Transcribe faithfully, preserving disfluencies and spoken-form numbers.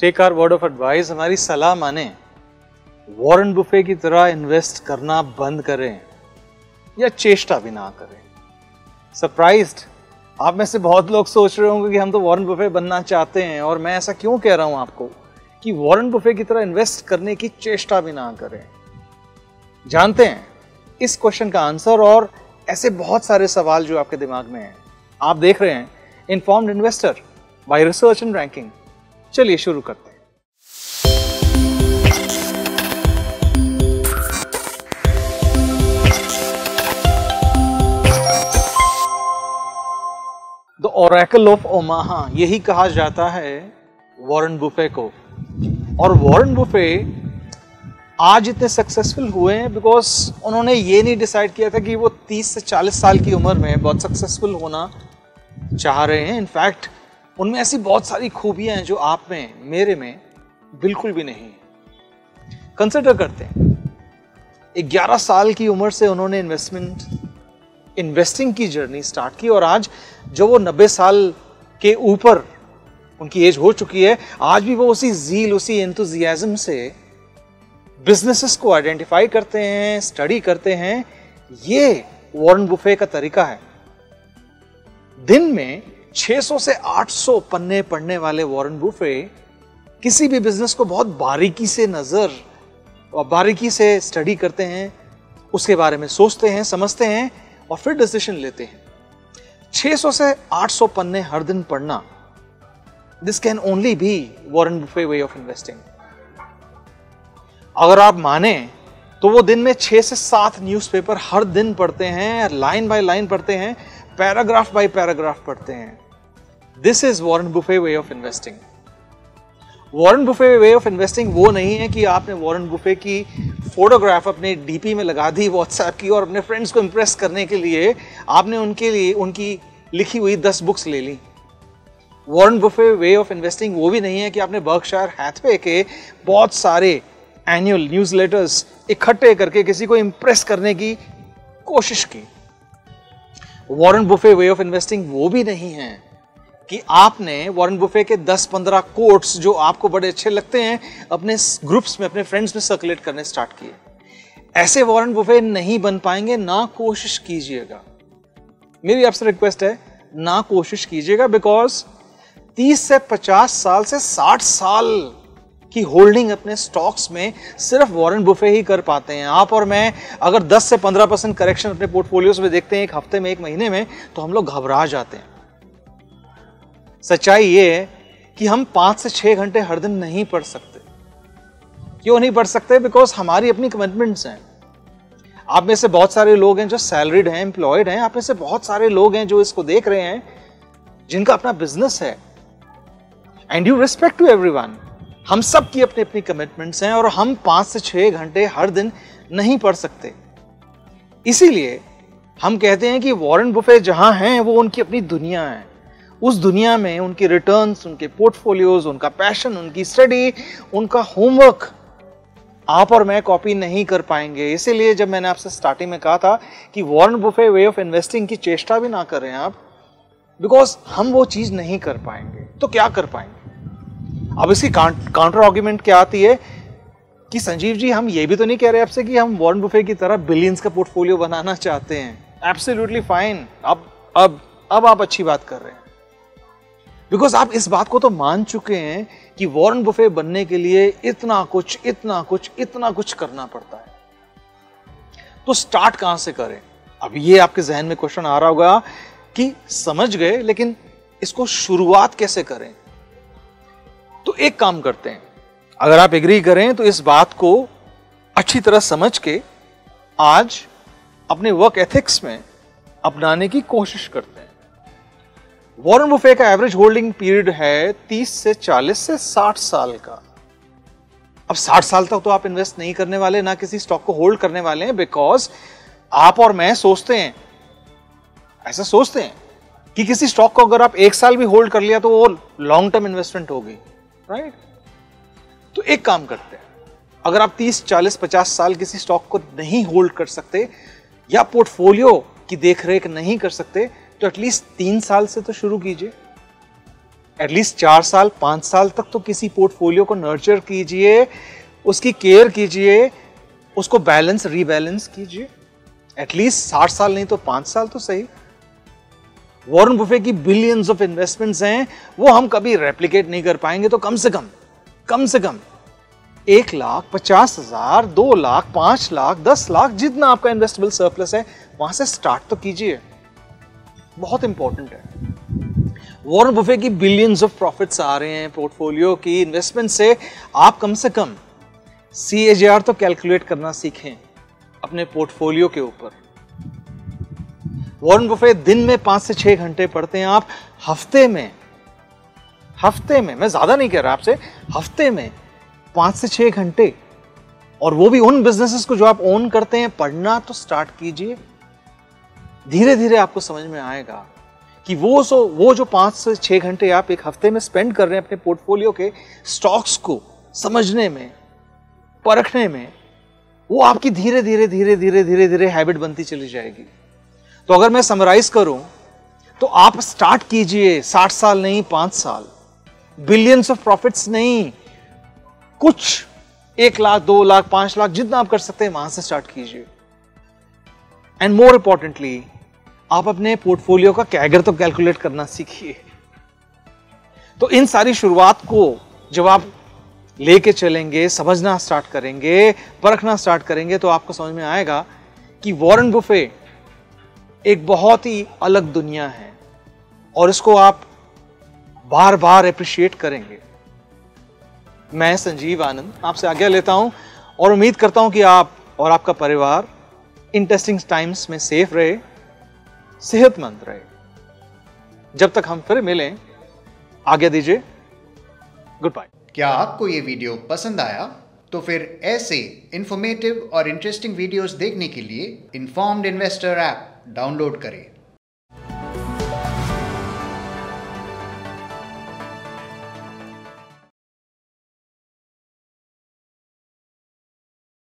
Take our word of advice, हमारी सलाह माने, वॉरेन बुफे की तरह इन्वेस्ट करना बंद करें या चेष्टा भी ना करें। सरप्राइज्ड, आप में से बहुत लोग सोच रहे होंगे कि हम तो वॉरेन बुफे बनना चाहते हैं, और मैं ऐसा क्यों कह रहा हूं आपको कि वॉरेन बुफे की तरह इन्वेस्ट करने की चेष्टा भी ना करें। जानते हैं इस क्वेश्चन का आंसर और ऐसे बहुत सारे सवाल जो आपके दिमाग में हैं। आप देख रहे हैं informed investor by research and ranking. चलिए शुरू करते हैं। द ओरेकल ऑफ ओमाहा, यही कहा जाता है वॉरेन बुफे को। और वॉरेन बुफे आज इतने सक्सेसफुल हुए हैं बिकॉज उन्होंने ये नहीं डिसाइड किया था कि वो तीस से चालीस साल की उम्र में बहुत सक्सेसफुल होना चाह रहे हैं। इनफैक्ट उनमें ऐसी बहुत सारी खूबियां हैं जो आप में, मेरे में बिल्कुल भी नहीं है। कंसिडर करते हैं ग्यारह साल की उम्र से उन्होंने इन्वेस्टमेंट इन्वेस्टिंग की जर्नी स्टार्ट की, और आज जो वो नब्बे साल के ऊपर उनकी एज हो चुकी है, आज भी वो उसी जील, उसी एंथुजियाज्म से बिजनेसेस को आइडेंटिफाई करते हैं, स्टडी करते हैं। ये वॉरेन बुफे का तरीका है। दिन में छह सौ से आठ सौ पन्ने पढ़ने वाले वॉरेन बुफे किसी भी बिजनेस को बहुत बारीकी से नजर और बारीकी से स्टडी करते हैं, उसके बारे में सोचते हैं, समझते हैं और फिर डिसीजन लेते हैं। छह सौ से आठ सौ पन्ने हर दिन पढ़ना, this can only be Warren Buffett way of investing. अगर आप माने तो वो दिन में छह से सात न्यूज़पेपर हर दिन पढ़ते हैं, लाइन बाय लाइन पढ़ते हैं, पैराग्राफ बाय पैराग्राफ पढ़ते हैं। This is Warren Buffett way of investing. Warren Buffett way of investing वो नहीं है कि आपने वॉरेन बुफे की फोटोग्राफ अपने डीपी में लगा दी व्हाट्सएप की, और अपने फ्रेंड्स को इंप्रेस करने के लिए आपने उनके लिए उनकी लिखी हुई दस बुक्स ले ली। Warren Buffett way of investing वो भी नहीं है कि आपने बर्कशायर हैथवे के बहुत सारे एनुअल न्यूज़लेटर्स इकट्ठे करके किसी को इंप्रेस करने की कोशिश की। Warren Buffett way of investing वो भी नहीं है कि आपने वॉरेन बुफे के दस पंद्रह कोट्स जो आपको बड़े अच्छे लगते हैं अपने ग्रुप्स में, अपने फ्रेंड्स में सर्कुलेट करने स्टार्ट किए। ऐसे वॉरेन बुफे नहीं बन पाएंगे, ना कोशिश कीजिएगा। मेरी आपसे रिक्वेस्ट है, ना कोशिश कीजिएगा, बिकॉज तीस से पचास साल से साठ साल की होल्डिंग अपने स्टॉक्स में सिर्फ वॉरेन बुफे ही कर पाते हैं। आप और मैं अगर दस से पंद्रह परसेंट करेक्शन अपने पोर्टफोलियोज में देखते हैं एक हफ्ते में, एक महीने में, तो हम लोग घबरा जाते हैं। सच्चाई ये है कि हम पांच से छह घंटे हर दिन नहीं पढ़ सकते। क्यों नहीं पढ़ सकते? बिकॉज हमारी अपनी कमिटमेंट्स हैं। आप में से बहुत सारे लोग हैं जो सैलरीड हैं, एम्प्लॉयड हैं। आप में से बहुत सारे लोग हैं जो इसको देख रहे हैं जिनका अपना बिजनेस है। And you respect to everyone. हम सब की अपनी अपनी कमिटमेंट्स हैं और हम पांच से छह घंटे हर दिन नहीं पढ़ सकते। इसीलिए हम कहते हैं कि वॉरेन बुफे जहां हैं वो उनकी अपनी दुनिया है। उस दुनिया में उनके रिटर्न्स, उनके पोर्टफोलियोज, उनका पैशन, उनकी स्टडी, उनका होमवर्क आप और मैं कॉपी नहीं कर पाएंगे। इसीलिए जब मैंने आपसे स्टार्टिंग में कहा था कि Warren Buffett way of investing की चेष्टा भी ना करें आप, बिकॉज हम वो चीज नहीं कर पाएंगे। तो क्या कर पाएंगे? अब इसकी काउंटर आर्ग्यूमेंट क्या आती है कि संजीव जी, हम ये भी तो नहीं कह रहे आपसे कि हम वॉरेन बुफे की तरह बिलियंस का पोर्टफोलियो बनाना चाहते हैं। Absolutely fine. अब अब अब आप अच्छी बात कर रहे हैं, बिकॉज आप इस बात को तो मान चुके हैं कि वॉरेन बुफे बनने के लिए इतना कुछ इतना कुछ इतना कुछ करना पड़ता है। तो स्टार्ट कहां से करें? अब ये आपके जहन में क्वेश्चन आ रहा होगा कि समझ गए, लेकिन इसको शुरुआत कैसे करें? तो एक काम करते हैं, अगर आप एग्री करें तो इस बात को अच्छी तरह समझ के आज अपने वर्क एथिक्स में अपनाने की कोशिश करते हैं। वॉरेन बुफे का एवरेज होल्डिंग पीरियड है तीस से चालीस से साठ साल का। अब साठ साल तक तो आप इन्वेस्ट नहीं करने वाले, ना किसी स्टॉक को होल्ड करने वाले हैं, बिकॉज आप और मैं सोचते हैं, ऐसा सोचते हैं कि किसी स्टॉक को अगर आप एक साल भी होल्ड कर लिया तो वो लॉन्ग टर्म इन्वेस्टमेंट होगी, राइट? तो एक काम करते हैं, अगर आप तीस, चालीस, पचास साल किसी स्टॉक को नहीं होल्ड कर सकते या पोर्टफोलियो की देखरेख नहीं कर सकते, तो एटलीस्ट तीन साल से तो शुरू कीजिए। एटलीस्ट चार साल पांच साल तक तो किसी पोर्टफोलियो को नर्चर कीजिए, उसकी केयर कीजिए, उसको बैलेंस रीबैलेंस कीजिए। एटलीस्ट साठ साल नहीं तो पांच साल तो सही। वॉरेन बुफे की बिलियंस ऑफ इन्वेस्टमेंट्स हैं, वो हम कभी रेप्लिकेट नहीं कर पाएंगे, तो कम से कम कम से कम एक लाख पचास हजार, दो लाख, पांच लाख, दस लाख, जितना आपका इन्वेस्टेबल सरप्लस है वहां से स्टार्ट तो कीजिए। बहुत इंपॉर्टेंट है। वॉरेन बुफे की बिलियंस ऑफ प्रॉफिट्स आ रहे हैं पोर्टफोलियो की इन्वेस्टमेंट से। आप कम से कम सी ए जी आर तो कैलकुलेट करना सीखें अपने पोर्टफोलियो के ऊपर। वॉरेन बुफे दिन में पांच से छह घंटे पढ़ते हैं, आप हफ्ते में हफ्ते में मैं ज्यादा नहीं कह रहा आपसे, हफ्ते में पांच से छह घंटे, और वो भी उन बिजनेसेस को जो आप ओन करते हैं, पढ़ना तो स्टार्ट कीजिए। धीरे धीरे आपको समझ में आएगा कि वो सो वो जो पांच से छह घंटे आप एक हफ्ते में स्पेंड कर रहे हैं अपने पोर्टफोलियो के स्टॉक्स को समझने में, परखने में, वो आपकी धीरे धीरे धीरे धीरे धीरे धीरे हैबिट बनती चली जाएगी। तो अगर मैं समराइज करूं तो आप स्टार्ट कीजिए, साठ साल नहीं पांच साल, बिलियंस ऑफ प्रॉफिट्स नहीं, कुछ एक लाख, दो लाख, पांच लाख, जितना आप कर सकते हैं वहां से स्टार्ट कीजिए। एंड मोर इंपॉर्टेंटली, आप अपने पोर्टफोलियो का कैगर तो कैलकुलेट करना सीखिए। तो इन सारी शुरुआत को जब आप लेके चलेंगे, समझना स्टार्ट करेंगे, परखना स्टार्ट करेंगे, तो आपको समझ में आएगा कि वॉरेन बुफे एक बहुत ही अलग दुनिया है और इसको आप बार बार अप्रिशिएट करेंगे। मैं संजीव आनंद आपसे आज्ञा लेता हूं और उम्मीद करता हूं कि आप और आपका परिवार इन टेस्टिंग टाइम्स में सेफ रहे, सेहतमंद रहे। जब तक हम फिर मिलें, आज्ञा दीजिए, गुड बाय। क्या आपको ये वीडियो पसंद आया? तो फिर ऐसे इंफॉर्मेटिव और इंटरेस्टिंग वीडियोस देखने के लिए इन्फॉर्म्ड इन्वेस्टर ऐप डाउनलोड करें।